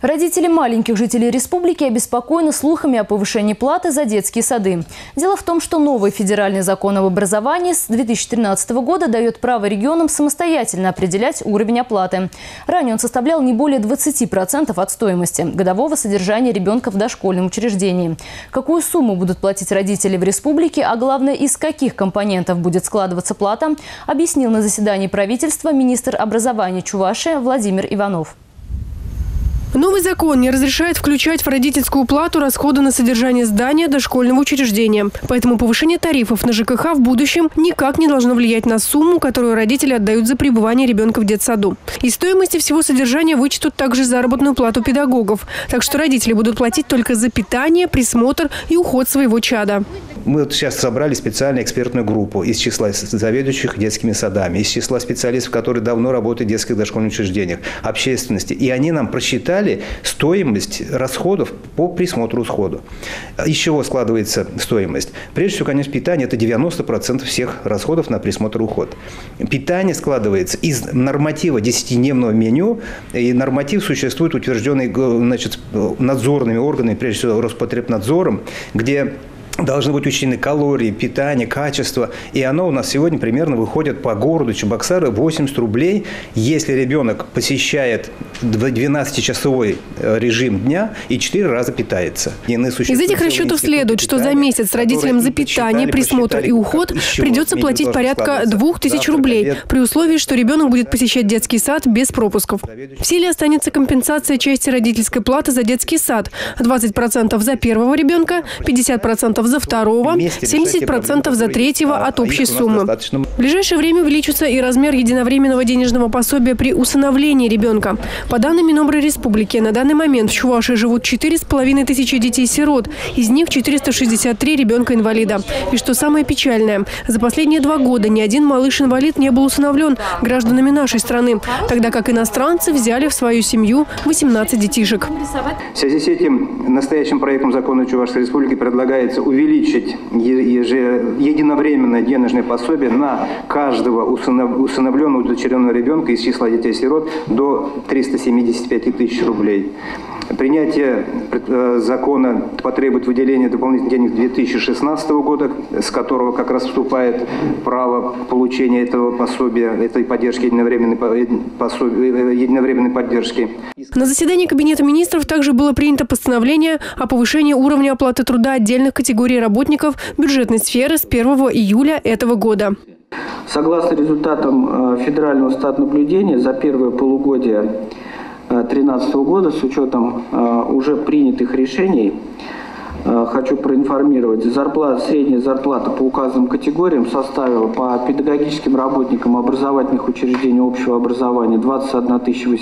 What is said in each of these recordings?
Родители маленьких жителей республики обеспокоены слухами о повышении платы за детские сады. Дело в том, что новый федеральный закон об образовании с 2013 года дает право регионам самостоятельно определять уровень оплаты. Ранее он составлял не более 20% от стоимости годового содержания ребенка в дошкольном учреждении. Какую сумму будут платить родители в республике, а главное, из каких компонентов будет складываться плата, объяснил на заседании правительства министр образования Чувашии Владимир Иванов. Новый закон не разрешает включать в родительскую плату расходы на содержание здания дошкольного учреждения. Поэтому повышение тарифов на ЖКХ в будущем никак не должно влиять на сумму, которую родители отдают за пребывание ребенка в детсаду. Из стоимости всего содержания вычтут также заработную плату педагогов. Так что родители будут платить только за питание, присмотр и уход своего чада. Мы сейчас собрали специальную экспертную группу из числа заведующих детскими садами, из числа специалистов, которые давно работают в детских дошкольных учреждениях, общественности. И они нам просчитали стоимость расходов по присмотру сходу. Из чего складывается стоимость? Прежде всего, конечно, питание – это 90% всех расходов на присмотр и уход. Питание складывается из норматива 10-дневного меню. И норматив существует, утвержденный, значит, надзорными органами, прежде всего Роспотребнадзором, где должны быть учтены калории, питание, качество. И оно у нас сегодня примерно выходит по городу Чебоксары 80 рублей, если ребенок посещает 12-часовой режим дня и 4 раза питается. Из этих расчетов следует, что за месяц родителям за питание, присмотр и уход придется платить порядка 2000 рублей, при условии, что ребенок будет посещать детский сад без пропусков. В силе останется компенсация части родительской платы за детский сад. 20% за первого ребенка, 50% за второго, 70% за третьего от общей суммы. В ближайшее время увеличится и размер единовременного денежного пособия при усыновлении ребенка. По данным Минобра республики, на данный момент в Чувашии живут 4500 детей-сирот, из них 463 ребенка-инвалида. И что самое печальное, за последние 2 года ни один малыш-инвалид не был усыновлен гражданами нашей страны, тогда как иностранцы взяли в свою семью 18 детишек. В связи с этим настоящим проектом закона Чувашской республики предлагается увеличить единовременное денежное пособие на каждого усыновленного удочеренного ребенка из числа детей-сирот до 375 тысяч рублей. Принятие закона потребует выделения дополнительных денег 2016 года, с которого как раз вступает право получения этого пособия, этой поддержки, единовременной поддержки. На заседании Кабинета министров также было принято постановление о повышении уровня оплаты труда отдельных категорий работников бюджетной сферы с 1 июля этого года. Согласно результатам федерального статнаблюдения за первое полугодие 2013 года, с учетом уже принятых решений, хочу проинформировать, средняя зарплата по указанным категориям составила по педагогическим работникам образовательных учреждений общего образования 21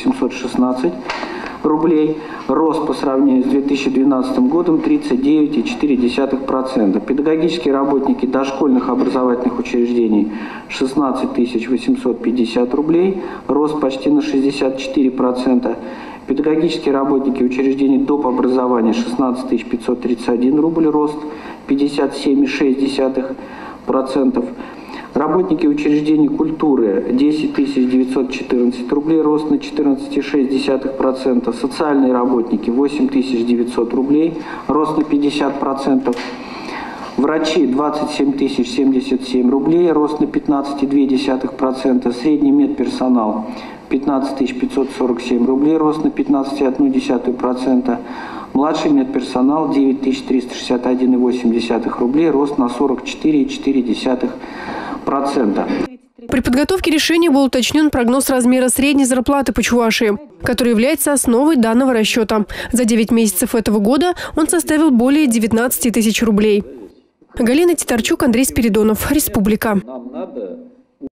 816 рублей. Рост по сравнению с 2012 годом 39,4%. Педагогические работники дошкольных образовательных учреждений 16 850 рублей. Рост почти на 64%. Педагогические работники учреждений доп. Образования 16 531 рубль. Рост 57,6%. Работники учреждений культуры 10 914 рублей, рост на 14,6%. Социальные работники 8 900 рублей, рост на 50%. Врачи 27 077 рублей, рост на 15,2%. Средний медперсонал 15 547 рублей, рост на 15,1%. Младший медперсонал 9 361,8 рублей, рост на 44,4%. При подготовке решения был уточнен прогноз размера средней зарплаты по Чувашии, который является основой данного расчета. За 9 месяцев этого года он составил более 19 тысяч рублей. Галина Титарчук, Андрей Спиридонов, Республика.